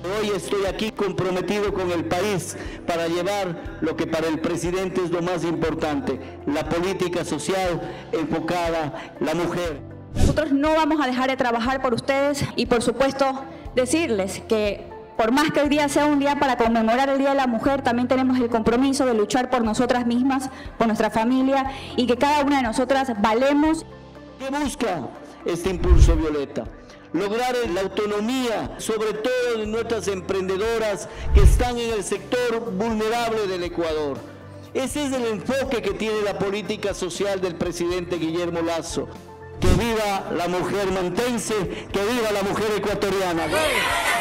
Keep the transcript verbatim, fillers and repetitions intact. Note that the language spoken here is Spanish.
Hoy estoy aquí comprometido con el país para llevar lo que para el presidente es lo más importante, la política social enfocada en la mujer. Nosotros no vamos a dejar de trabajar por ustedes y, por supuesto, decirles que por más que hoy día sea un día para conmemorar el Día de la Mujer, también tenemos el compromiso de luchar por nosotras mismas, por nuestra familia, y que cada una de nosotras valemos. ¿Qué busca este impulso Violeta? Lograr la autonomía, sobre todo de nuestras emprendedoras que están en el sector vulnerable del Ecuador. Ese es el enfoque que tiene la política social del presidente Guillermo Lasso. Que viva la mujer mantense, que viva la mujer ecuatoriana.